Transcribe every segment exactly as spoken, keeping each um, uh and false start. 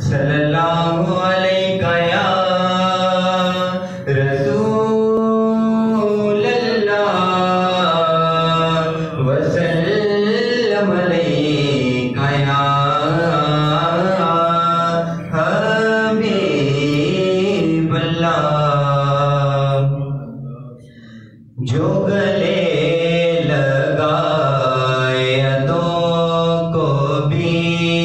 صلی اللہ علیہ یا رسول اللہ وسلم علیہ یا حبیب اللہ۔ جو گلے لگائے ادوں کو بھی،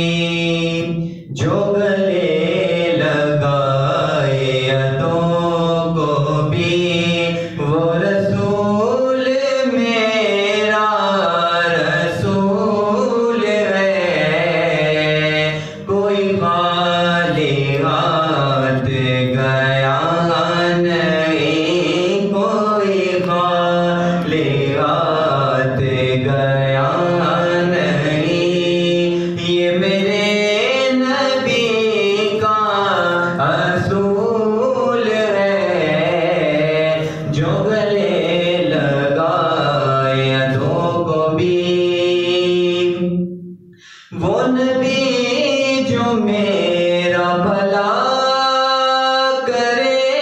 جو گلے لگائے ادوں کو بھی، وہ رسول میرا رسول ہے۔ کوئی خالی ہاتھ گیا نہیں، کوئی خالی ہاتھ گیا نہیں، یہ میرے نبی کا اصول ہے۔ جو گلے لگائے ادوں کو بھی، وہ نبی جو میرا بھلا کرے،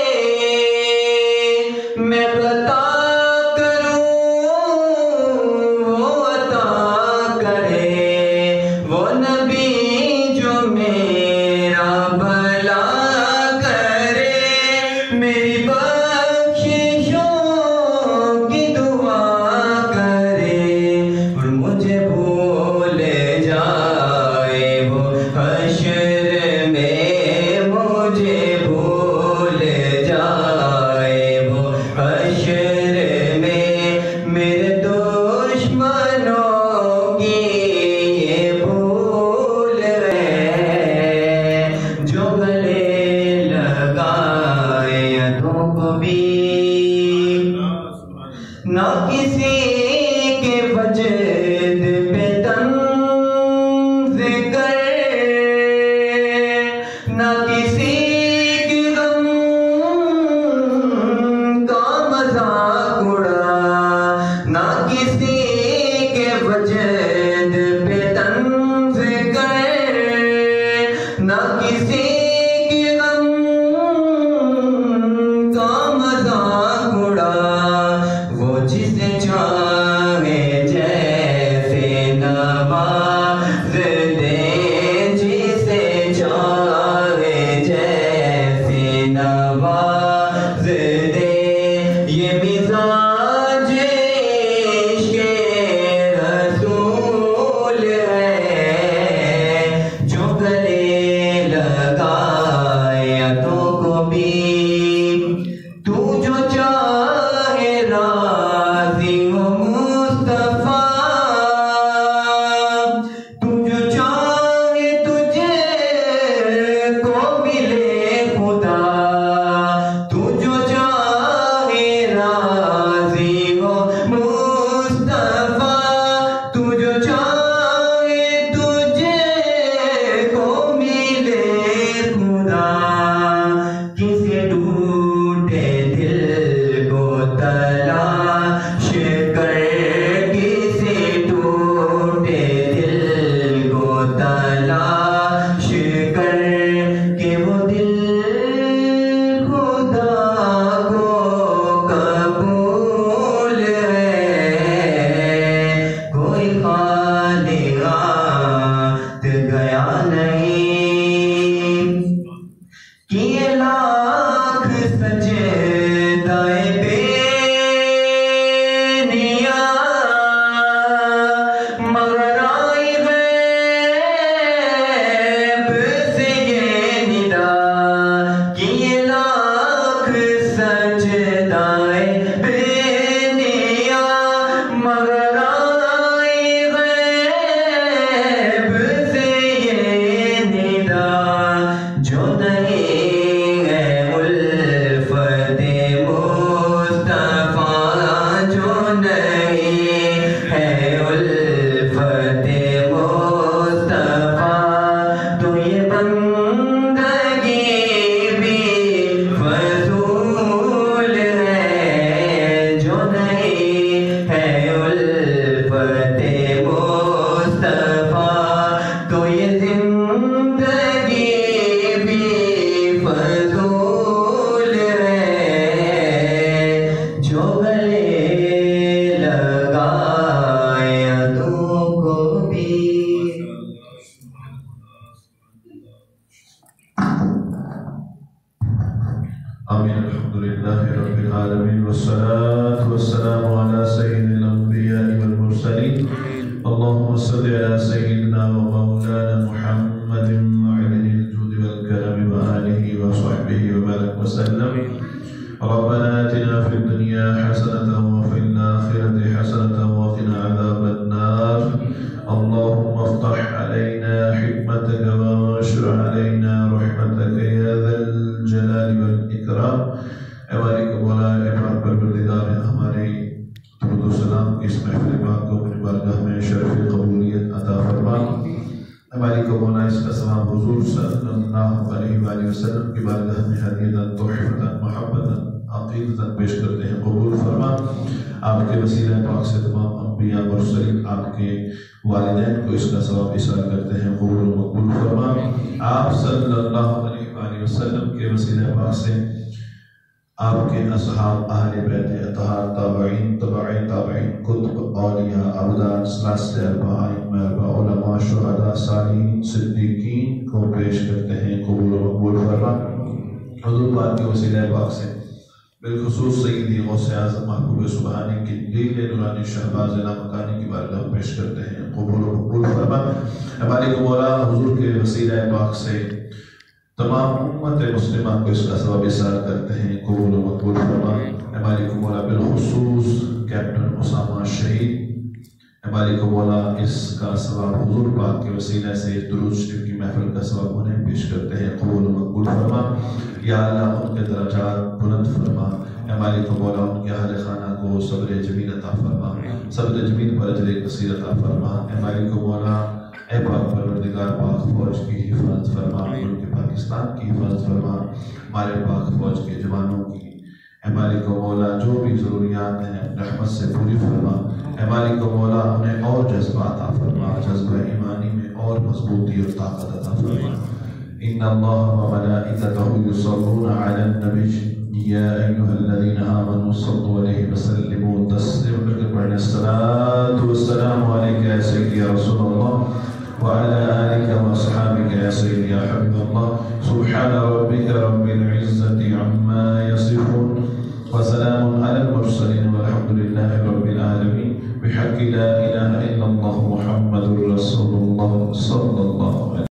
میں عطا کروں وہ عطا کرے۔ وہ نبی جو میرا بھلا کرے، میری بخششوں کی دعا کرے، اور مجھے بھول جائے وہ حشر میں، مجھے بھول جائے وہ حشر میں، میرے دشمنوں کی یہ بھول ہے۔ جو گلے لگائے ادوں کو بھی، نہ کسی کے وجد پہ طنز کرے، نہ کسی کے غم کا مذاق اڑا، نہ کسی کے وجد پہ طنز کرے، نہ کسی کے غم کا مذاق اڑا۔ وہ جسے چاہے جیسے نواز دے، جسے چاہے جیسے نواز دے، یہ مزاج عشق رسول ہے۔ جو گلے لگا آمین. الحمدللہ رب العالمین والصلاة والسلام علی سید الانبیاء والمرسلین. اللہم صلی علی سیدنا و مولانا محمد معدن الجود والکرم وآلہ وصحبہ وبارک وسلم. ربنا آتنا في الدنيا حسنة وفي الآخرة حسنة وقنا عذاب النار. اللهم افتح علينا حكمتك وانشر علينا رحمتك يا ذا الجلال والإكرام. اے مالک مولا اے پاک پروردگار ہمارے درود و سلام کی اس محفل پاک کو اپنی بارگاہ میں شرف قبولیت عطا فرما. اے مالک مولا اس کا ثواب حضور صلی اللہ علیہ وآلہ وسلم کی بارگاہ میں ہدیۃ تحفۃ محبت عقیدت پیش کرتے ہیں، قبول فرما. آپ کے وسیلہ پاک سے تمام انبیاء مرسلین آپ کے والدین کو اس کا ثواب ایصال کرتے ہیں، قبول و مقبول فرما. آپ صلی اللہ علیہ وآلہ وسلم کے وسیلہ پاک سے آپ کے اصحاب، اہل بیت اطہار، تابعین، تبعی تابعین، کتب، اولیاء، ابدال، ثلاثہ اربعہ، ائمہ اربعہ، علماء، شہداء، صالحین، صدیقین کو پیش کرتے ہیں، قبول و مقبول فرما. حضور پاک کے وسیلہ پاک سے بالخصوص سیدی غوث اعظم محبوب سبحانی کی لیل نورانی شہباز لامکانی کی بارگاہ پیش کرتے ہیں، قبول و مقبول فرما. اے مالک مولا حضور کے وسیلہ پاک سے تمام امت مسلمہ کو اس کا ثواب ایصال کرتے ہیں، قبول و مقبول فرما. اے مالک مولا بالخصوص کیپٹن اسامہ شہید، اے مالک مولا اس کا ثواب حضور پاک کے وسیلہ سے درود شریف کی محفل کا ثواب انہیں پیش کرتے ہیں، قبول و مقبول فرما. یا اللہ ان کے درجات بلند فرما. اے مالک مولا ان کے اہل خانہ کو صبر جمیل عطا فرما، صبر جمیل پر اجر کثیر عطا فرما. اے مالک مولا اے پاک پروردگار پاک فوج کی حفاظت فرما، ملک پاکستان کی حفاظت فرما، ہمارے پاک فوج کے جوانوں کی اے مالک مولا جو بھی ضروریات ہیں رحمت سے پوری فرما. اے مالک مولا انہیں اور جذبات عطا فرما، جذبہ ایمانی میں اور مضبوطی اور طاقت عطا فرما. ان اللہ و ملائکتہ یصلون علی النبی یا ایھا الذین آمنوا صلوا علیہ وسلموا تسلیما. الصلاۃ والسلام علیک یا سیدی یا رسول اللہ وعلى آلك وأصحابك يا سيدي يا حبيب الله. سبحان ربك رب العزة عما يصفون وسلام على المرسلين والحمد لله رب العالمين. بحق لا إله إلا الله محمد رسول الله صلى الله